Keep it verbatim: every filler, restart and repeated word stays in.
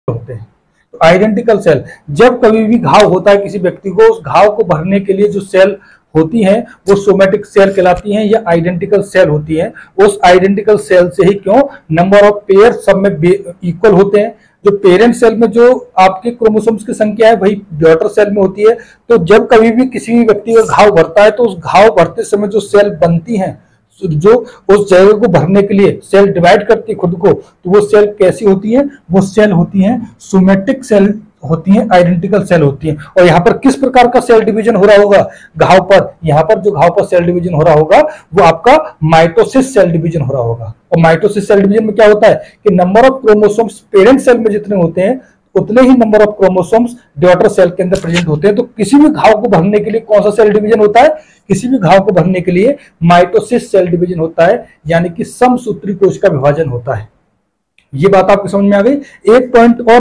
होते हैं। तो आइडेंटिकल सेल, जब कभी भी घाव होता है किसी व्यक्ति को, उस घाव को भरने के लिए जो सेल होती हैं वो सोमेटिक सेल कहलाती हैं या आइडेंटिकल सेल होती हैं। उस आइडेंटिकल सेल से ही क्यों नंबर ऑफ पेयर सब में इक्वल होते हैं। जो पेरेंट सेल में जो आपके क्रोमोसोम्स की संख्या है वही डॉटर सेल में होती है। तो जब कभी भी किसी भी व्यक्ति का घाव भरता है तो उस घाव भरते समय जो सेल बनती हैं, जो उस जगह को भरने के लिए सेल डिवाइड करती है खुद को, तो वो सेल कैसी होती है, वो सेल होती है सोमेटिक सेल होती है, आइडेंटिकल सेल होती है। और यहाँ पर किस प्रकार का सेल डिवीजन हो रहा होगा घाव पर, यहाँ पर जो घाव पर सेल डिवीजन हो रहा होगा वो आपका माइटोसिस सेल डिवीजन हो रहा होगा। और माइटोसिस सेल डिवीजन में क्या होता है कि number of chromosomes parent cell में जितने होते हैं उतने ही number of chromosomes daughter cell के अंदर प्रेजेंट होते हैं। तो किसी भी घाव को भरने के लिए कौन सा सेल डिवीजन होता है, किसी भी घाव को भरने के लिए माइटोसिस सेल डिवीजन होता है, यानी कि समसूत्री कोश का विभाजन होता है। ये बात आपको समझ में आ गई। एक पॉइंट और